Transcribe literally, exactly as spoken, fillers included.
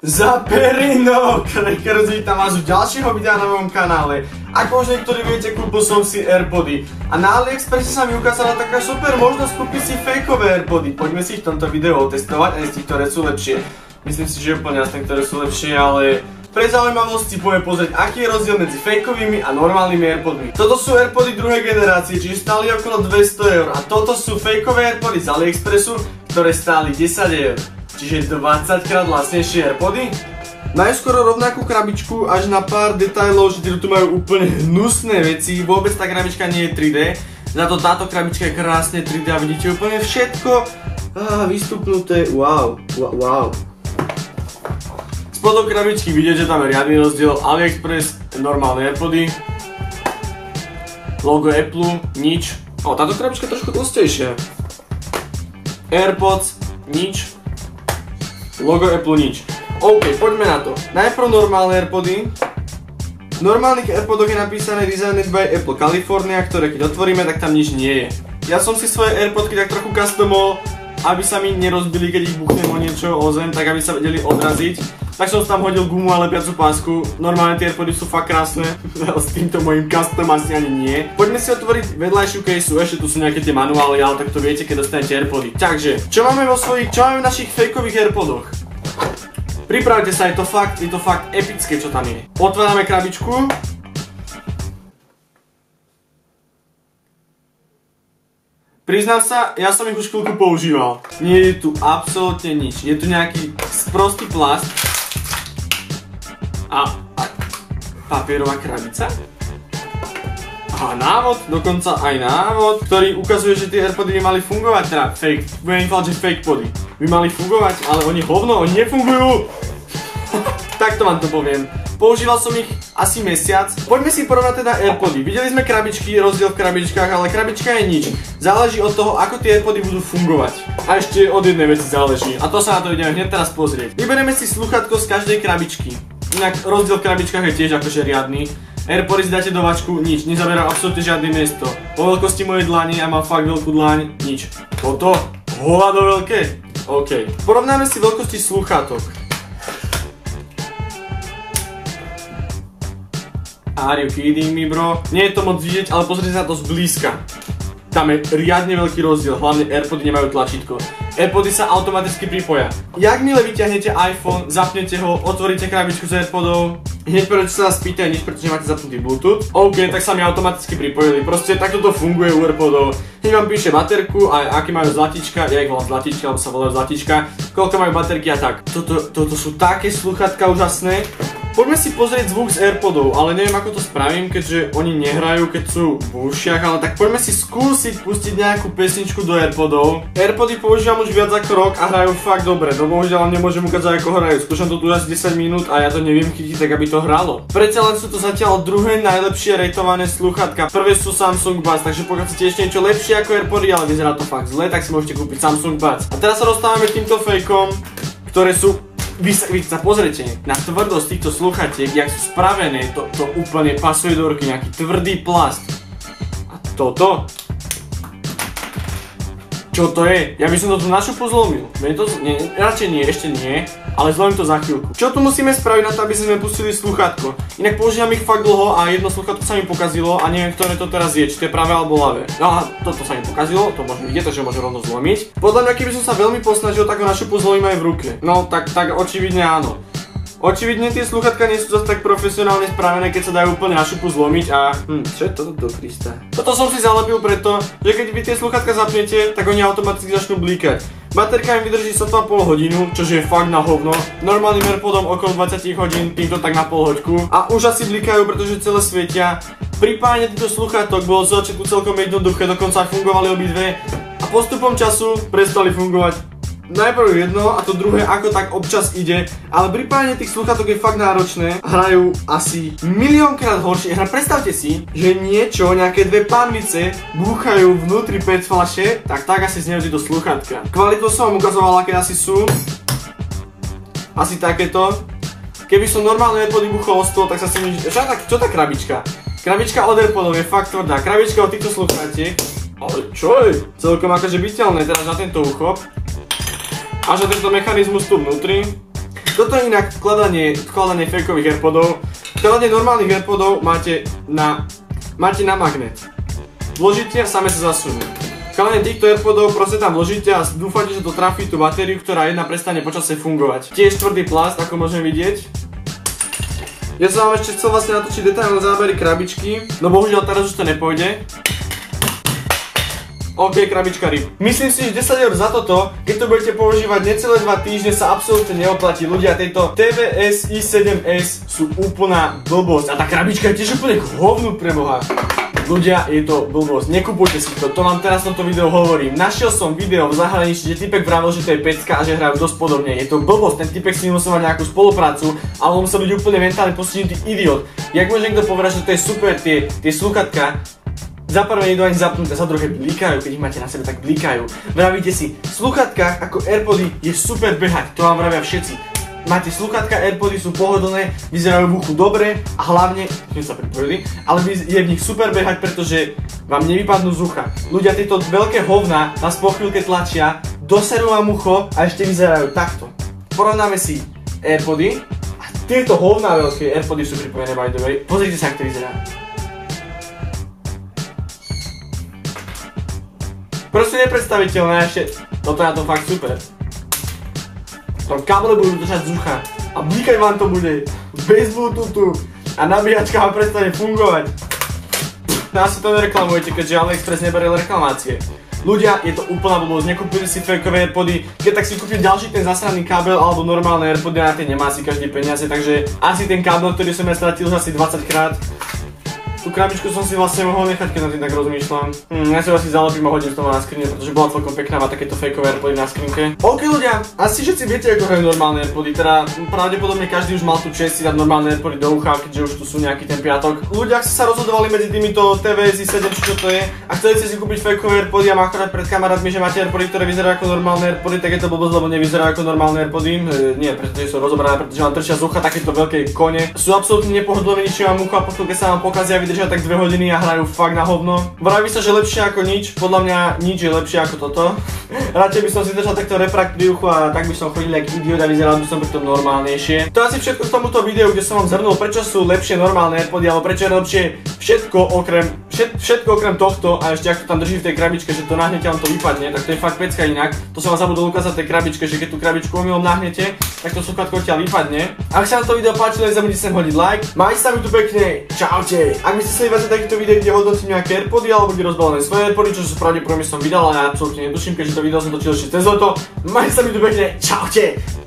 Za perino, Crackers, vítam vás u ďalšieho videa na mojom kanále. Ako už niektorí viete, kúpil som si Airpody. A na AliExpresse sa mi ukázala taká super možnosť kúpiť si fejkové Airpody. Poďme si ich v tomto videu otestovať a zistiť, ktoré sú lepšie. Myslím si, že je úplne jasné, ktoré sú lepšie, ale pre zaujímavosť si poviem pozrieť, aký je rozdiel medzi fejkovými a normálnymi Airpodmi. Toto sú Airpody druhej generácie, čiže stáli okolo dvesto eur. A toto sú fejkové Airpody z AliExpressu, ktoré stáli desať eur. Čiže dvadsať krát lacnejšie Airpody. Majú skoro rovnakú krabičku, až na pár detailov, že tu majú úplne hnusné veci. Vôbec tá krabička nie je tri dé. Za to táto krabička je krásne tri dé a vidíte úplne všetko ah, vystupnuté. Wow, wow. Spodok krabičky vidieť, že tam je riadny rozdiel. AliExpress, normálne Airpody. Logo Apple, nič. O, táto krabička je trošku tlstejšia. AirPods, nič. Logo Apple, nič. OK, poďme na to. Najprv normálne Airpody. V normálnych Airpodoch je napísané Designed by Apple California, ktoré keď otvoríme, tak tam nič nie je. Ja som si svoje Airpodky tak trochu customol, aby sa mi nerozbili, keď ich buchnem o niečo, o zem, tak aby sa vedeli odraziť. Tak som tam hodil gumu a lepiacu pásku. Normálne tie Airpody sú fakt krásne, ale s týmto mojím custom asi ani nie. Poďme si otvoriť vedľajšiu caseu, ešte tu sú nejaké tie manuály, ale tak to viete, keď dostanete Airpody. Takže, čo máme vo svojich, čo máme v našich fejkových Airpodoch? Pripravte sa, je to fakt, je to fakt epické, čo tam je. Otvárame krabičku. Priznám sa, ja som ich už chvíľku používal. Nie je tu absolútne nič. Je tu nejaký sprostý plast. A, a papierová krabica. A návod, dokonca aj návod, ktorý ukazuje, že tie Airpody by mali fungovať, teda fake, budem povedať, že fake pody. By mali fungovať, ale oni hovno, oni nefungujú. Takto vám to poviem. Používal som ich asi mesiac. Poďme si porovnať teda Airpody. Videli sme krabičky, rozdiel v krabičkách, ale krabička je nič. Záleží od toho, ako tie Airpody budú fungovať. A ešte od jednej veci záleží. A to sa na to ideme hneď teraz pozrieť. Vyberieme si slúchatko z každej krabičky. Inak rozdiel v krabičkách je tiež akože riadny. Airpody si dáte do vačku, nič, nezaberá absolútne žiadne miesto. Po veľkosti mojej dlani, ja mám fakt veľkú dlaň, nič. Toto? Hovado veľké? OK. Porovnáme si veľkosti slúchatok. Are you kidding me, bro? Nie je to moc vidieť, ale pozrite sa na to zblízka. Tam je riadne veľký rozdiel, hlavne Airpody nemajú tlačítko. Airpody sa automaticky pripoja. Jakmile vyťahnete iPhone, zapnete ho, otvoríte krabičku z Airpodov, hneď prvé čo sa vás pýtajú, nič pretože máte zapnutý Bluetooth. OK, tak sa mi automaticky pripojili, proste takto to funguje u Airpodov. Hneď vám píše baterku a aký majú zlatička, ja ich volám zlatička, lebo sa volajú zlatička, koľko majú baterky a tak. Toto, toto sú také slúchatka úžasné. Poďme si pozrieť zvuk z Airpodov, ale neviem ako to spravím, keďže oni nehrajú, keď sú v ušiach, ale tak poďme si skúsiť pustiť nejakú pesničku do Airpodov. Airpody používam už viac ako rok a hrajú fakt dobre, no bohužiaľ nemôžem ukázať ako hrajú. Skúšam to tu asi desať minút a ja to neviem chytiť tak, aby to hralo. Predsa len sú to zatiaľ druhé najlepšie rateované slúchatka. Prvé sú Samsung Buds, takže pokiaľ chcete ešte niečo lepšie ako Airpody, ale vyzerá to fakt zle, tak si môžete kúpiť Samsung Buds. A teraz sa dostávame k týmto fejkom, ktoré sú Vy sa, vy sa pozrite na tvrdosť týchto slúchatiek, jak sú spravené, to, to úplne pasuje do ruky, nejaký tvrdý plast. A toto? Čo to je? Ja by som to tu na šupu zlomil. To, nie, radšej nie, ešte nie, ale zlomím to za chvíľku. Čo tu musíme spraviť na to, aby sme pustili slúchatko? Inak používam ich fakt dlho a jedno slúchatko sa mi pokazilo a neviem, ktoré to teraz je, či to je pravé alebo ľavé. No a toto sa mi pokazilo, to môžem vidieť, takže môžem rovno zlomiť. Podľa mňa, keby som sa veľmi posnažil, tak ho na šupu zlomím aj v ruke. No tak, tak očividne áno. Očividne tie slúchatka nie sú zase tak profesionálne spravené, keď sa dajú úplne na šupu zlomiť a... Hm, čo je toto do Krista? Toto som si zalepil preto, že keď vy tie slúchatka zapnete, tak oni automaticky začnú blíkať. Baterka im vydrží sotva pol hodinu, čo je fakt na hovno. Normálnym Airpodom okolo dvadsať hodín, týmto tak na pol hoďku. A už asi blíkajú, pretože celé svietia. Pripájanie týchto slúchatok bolo z začiatku celkom jednoduché, dokonca fungovali obidve. A postupom času prestali fungovať. Najprv jedno a to druhé ako tak občas ide, ale pripájanie tých slúchatok je fakt náročné. Hrajú asi miliónkrát horšie. Hra, predstavte si, že niečo, nejaké dve pánvice búchajú vnútri pé é té fľaše, tak tak asi znejú tieto slúchatka. Kvalitu som vám ukazoval, aké asi sú. Asi takéto. Keby som normálne Airpody buchol o stôl, tak sa si nič... Čo tá, čo tá krabička? Krabička od Airpodov je fakt tvrdá. Krabička od týchto slúchatiek. Ale čo je? Celkom akože byteľné teraz na tento uchop. Až na tento mechanizmus tu vnútri. Toto je inak vkladanie, vkladanie fejkových AirPodov. Vkladanie normálnych AirPodov máte na, máte na magnet. Vložíte a same sa zasunú. Vkladanie týchto AirPodov proste tam vložíte a dúfate, že to trafí tú batériu, ktorá jedna prestane počasie fungovať. Tiež tvrdý plast, ako môžeme vidieť. Ja som vám ešte chcel vlastne natočiť detailné zábery krabičky, no bohužiaľ teraz už to nepôjde. OK, krabička ryb. Myslím si, že desať eur za toto, keď to budete používať necelé dva týždne, sa absolútne neoplatí. Ľudia, tejto té vé es í sedem es sú úplná blbosť. A tá krabička je tiež úplne k hovnu, preboha. Ľudia, je to blbosť. Nekupujte si to, to vám teraz v tomto videu hovorím. Našiel som video v zahraničí, kde typek vravil, že to je pecka a že hrajú dosť podobne. Je to blbosť, ten typek si musel mať nejakú spoluprácu, ale on musel byť úplne mentálne postihnutý idiot. Jak môže niekto povedať, že to je super, tie, tie slúchatka. Za prvé nie ani zapnuté, za druhé blikajú, keď ich máte na sebe, tak blikajú. Vravíte si, v slúchatkách ako AirPody je super behať, to vám vravia všetci. Máte slúchatka, AirPody sú pohodlné, vyzerajú v uchu dobre a hlavne, sme sa pripojili, ale je v nich super behať, pretože vám nevypadnú z ucha. Ľudia, tieto veľké hovná vás po chvíľke tlačia, doserú vám ucho a ešte vyzerajú takto. Porovnáme si AirPody a tieto hovná veľké AirPody sú pripojené by the way. Pozrite sa, ako to vyzerá. Proste nepredstaviteľné, ešte toto je na tom fakt super. Tam káble budú držať z ucha a blíkať vám to bude bez Bluetoothu a nabíjačka vám prestane fungovať. Asi to nereklamujete, keďže AliExpress neberie reklamácie. Ľudia, je to úplná blbosť, nekúpili si fejkové AirPody, keď tak si kúpil ďalší ten zasraný kábel alebo normálne AirPody, na tie nemá si každý peniaze, takže asi ten kábel, ktorý som ja stratil už asi dvadsať krát. Tú krabičku som si vlastne mohol nechať, keď na tým tak rozmýšľam. Hm, ja si ho asi zalepím a hodím to na skrine, pretože bola celkom pekná, má takéto fejkové AirPody na skrinke. OK ľudia, asi všetci viete, ako hrajú normálne AirPody, teda pravdepodobne každý už mal tú čest si dať normálne AirPody do ucha, keďže už tu sú nejaký ten piatok. Ľudia, ak sa rozhodovali medzi týmito té vé es í sedem, či čo to je, a chceli ste si kúpiť fejkové AirPody a má akorát pred kamarátmi, že máte AirPody, ktoré vyzerajú ako normálne AirPody, tak je to blbosť, lebo nevyzerajú ako normálne AirPody. E, nie, pretože sú rozobrané, pretože vám trčia z ucha takéto veľké kone. Sú absolútne nepohodlné, ničím vám ucho a po chvíľke sa vám pokazia, vydržia tak dve hodiny a hrajú fakt na hovno. Vraví sa, že lepšie ako nič, podľa mňa nič je lepšie ako toto. Radšej by som si držal takto refrakt pri uchu a tak by som chodil jak idiot a vyzeral by som preto normálnejšie. To asi všetko k tomuto videu, kde som vám zhrnul, prečo sú lepšie normálne AirPody, alebo prečo je lepšie všetko okrem, všet, všetko okrem tohto a ešte ak to tam drží v tej krabičke, že to nahnete a vám to vypadne, tak to je fakt pecka inak. To som vám zabudol ukázať v tej krabičke, že keď tú krabičku omylom nahnete, tak to slúchatko odtiaľ vypadne. Ak sa vám to video páčilo, nezabudnite sem hodiť like. Majte sa mi tu pekne, čaute. Ak by ste chceli viac takýchto videí, kde hodnotím nejaké AirPody alebo kde rozbalené svoje AirPody, čo sú pravdepodobne som vydal, ale ja absolútne netuším, keďže to video som točil ešte cez leto. Majte sa mi tu pekne, čaute.